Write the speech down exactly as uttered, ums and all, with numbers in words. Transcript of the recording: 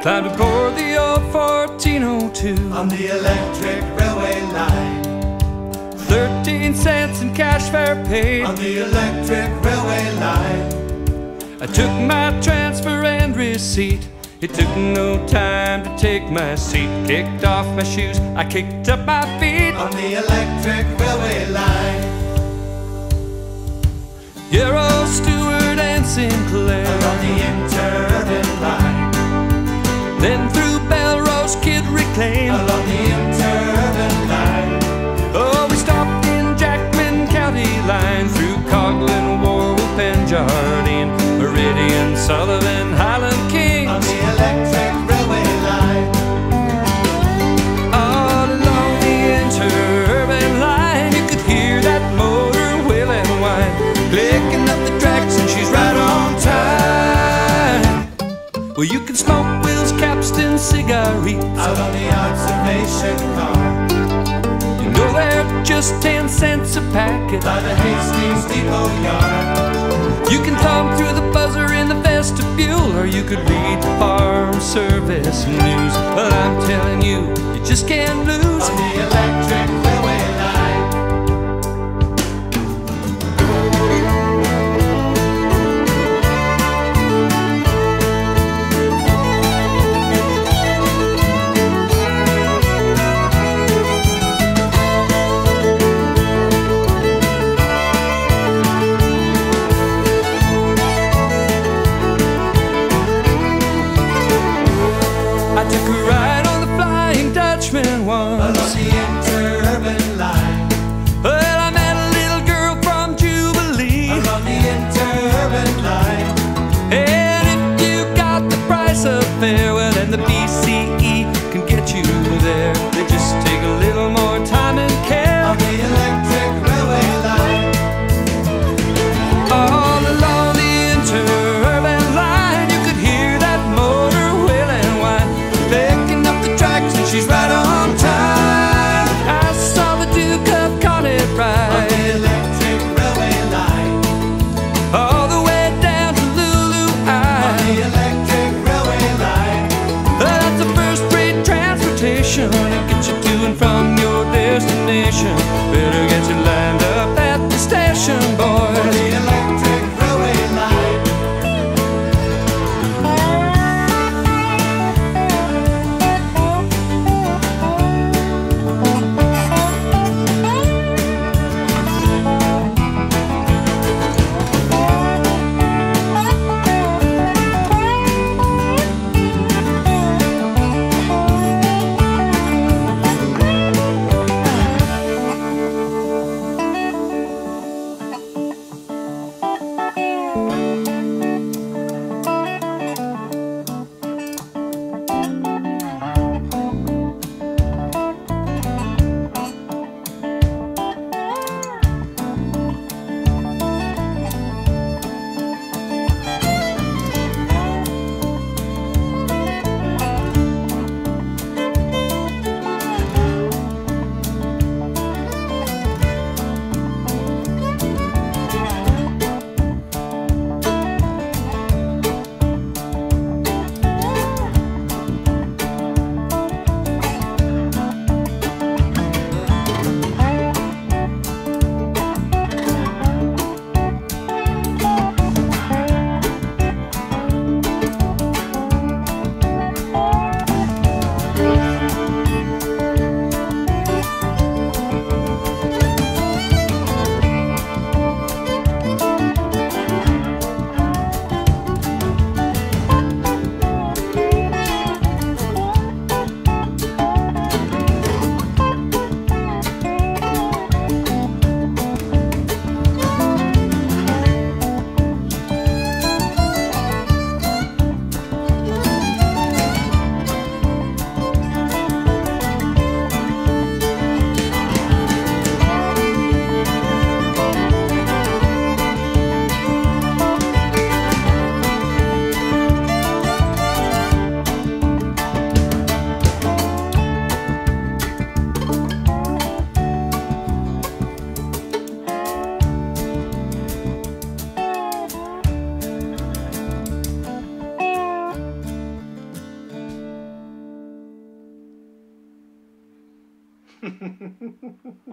Climbed aboard the old fourteen oh two on the electric railway line. Thirteen cents in cash fare paid on the electric railway line. I took my transfer and receipt. It took no time to take my seat. Kicked off my shoes, I kicked up my feet on the electric railway line. Yarrow, Stewart and Sinclair along the interurban line. Then through Belrose, Kid Reclaim along the interurban line. Oh, we stopped in Jackman County line. Through Coghlan, Warwhoop and Jardine, Meridian, Sullivan, Highland King on the electric railway line. All along the interurban line, you could hear that motor wheel and whine, clicking up the tracks, and she's right on time. Well, you can smoke Will's, Capstan cigarettes out on the observation car. You know they're just ten cents a packet by the Hastings Depot yard. You can thumb through the buzzer in the vestibule, or you could read the Farm Service News. Well, I'm telling you, you just can't lose on the electric railway line. I took a ride on the Flying Dutchman once along the interurban line. Well, I met a little girl from Jubilee along the interurban line. And if you got the price of fare, well, then the B C E can get you there. They just take a little more time and care on the electric railway line. All along the interurban line, you could hear that motor wheel and whine, picking up the tracks, and she's right on time. line.